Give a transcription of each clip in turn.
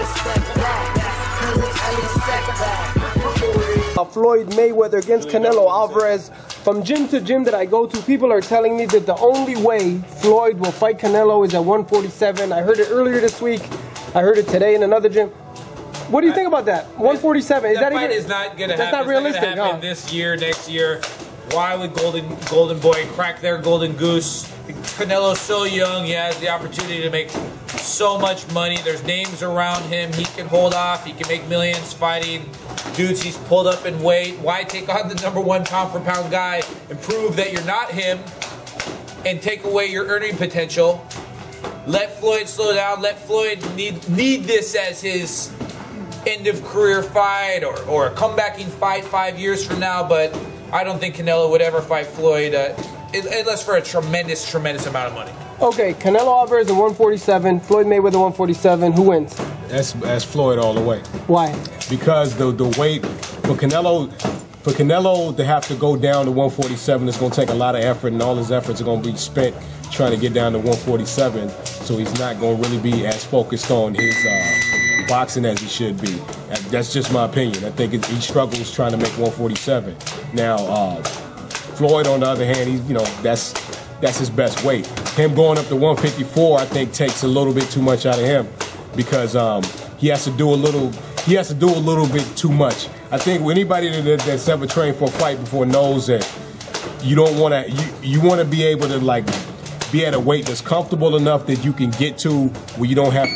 Floyd Mayweather against Canelo Alvarez. From gym to gym that I go to, people are telling me that the only way Floyd will fight Canelo is at 147. I heard it earlier this week. I heard it today in another gym. What do you think about that? 147. Is that fight even? Is not going to happen. That's not realistic. It's not gonna happen this year, next year. Why would Golden Boy crack their golden goose? Canelo's so young. He has the opportunity to make so much money. There's names around him. He can hold off. He can make millions fighting dudes he's pulled up in weight. Why take on the #1 pound-for-pound guy and prove that you're not him and take away your earning potential? Let Floyd slow down. Let Floyd need this as his end of career fight or a comebacking fight 5 years from now. But I don't think Canelo would ever fight Floyd unless for a tremendous amount of money. Okay, Canelo Alvarez at 147, Floyd Mayweather 147. Who wins? That's Floyd all the way. Why? Because the weight for Canelo to have to go down to 147 is going to take a lot of effort, and all his efforts are going to be spent trying to get down to 147. So he's not going to really be as focused on his boxing as he should be. That's just my opinion. I think he struggles trying to make 147. Now, Floyd, on the other hand, that's his best weight. Him going up to 154, I think, takes a little bit too much out of him because he has to do a little bit too much. I think anybody that's ever trained for a fight before knows that you don't want to. You want to be able to be at a weight that's comfortable enough that you can get to where you don't have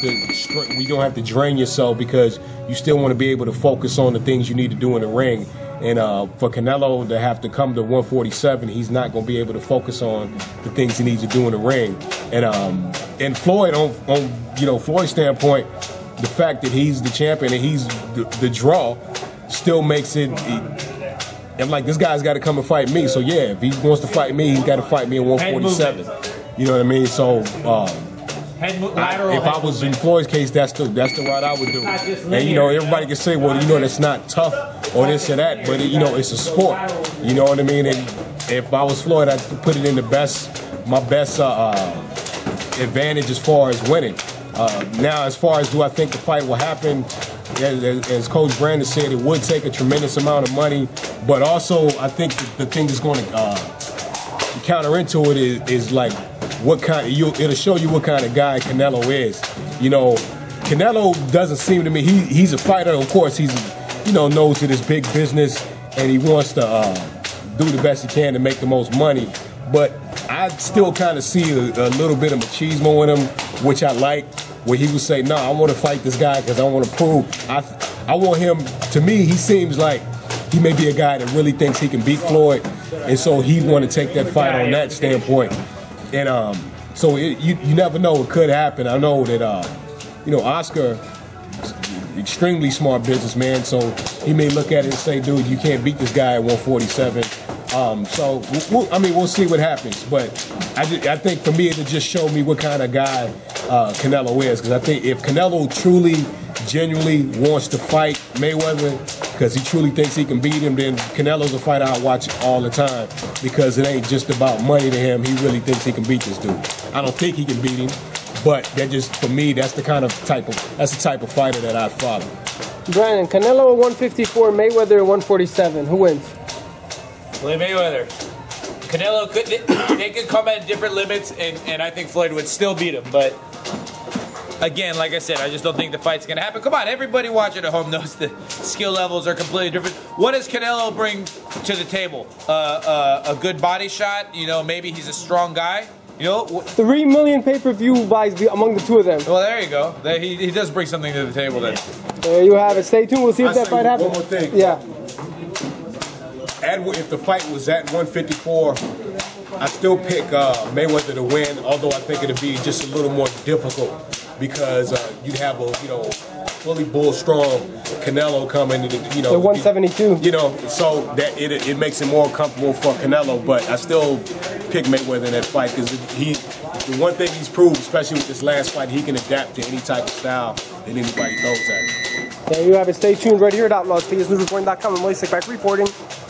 to drain yourself, because you still want to be able to focus on the things you need to do in the ring. And for Canelo to have to come to 147, he's not going to be able to focus on the things he needs to do in the ring. And Floyd, on Floyd's standpoint, the fact that he's the champion and he's the draw still makes it. I'm like, this guy's got to come and fight me. So yeah, if he wants to fight me, he's got to fight me in 147. You know what I mean? So if I was in Floyd's case, that's the route I would do. And everybody can say, well, that's not tough or this or that, but it's a sport. You know what I mean? And if I was Floyd, I'd put it in my best advantage as far as winning. Now, as far as do I think the fight will happen, as Coach Brandon said, it would take a tremendous amount of money, but also I think the thing that's going to counter into it is like what kind. It'll show you what kind of guy Canelo is. Canelo doesn't seem to me. He's a fighter, of course. He's knows that it's big business and he wants to do the best he can to make the most money. But I still kind of see a little bit of machismo in him, which I like, where he would say, no, I want to fight this guy because I want to prove. I want him, to me, he seems like he may be a guy that really thinks he can beat Floyd, and so he want to take that fight on that standpoint. And so you never know what could happen. I know that, Oscar, extremely smart businessman, so he may look at it and say, dude, you can't beat this guy at 147. So we'll see what happens. But I think for me, it'll just show me what kind of guy Canelo is. Because I think if Canelo truly, genuinely wants to fight Mayweather because he truly thinks he can beat him, then Canelo's a fighter I watch all the time, because it ain't just about money to him. He really thinks he can beat this dude. I don't think he can beat him, but that just, for me, that's the type of fighter that I'd follow. Brandon, Canelo at 154, Mayweather at 147. Who wins? Floyd Mayweather. Canelo they could come at different limits, and I think Floyd would still beat him. But again, like I said, I just don't think the fight's gonna happen. Come on, everybody watching at home knows the skill levels are completely different. What does Canelo bring to the table? A good body shot. Maybe he's a strong guy. 3 million pay-per-view buys among the two of them. Well, there you go. He does bring something to the table then. There you have it. Stay tuned. We'll see if that fight happens. One more thing. Yeah. If the fight was at 154, I still pick Mayweather to win, although I think it'd be just a little more difficult because you'd have a fully bull strong Canelo coming. The 172. So that it makes it more comfortable for Canelo. But I still pick Mayweather in that fight because the one thing he's proved, especially with this last fight, he can adapt to any type of style that anybody throws at him. There you have it. Stay tuned right here at Outlaws. EsNews.com. I'm Lasik back reporting.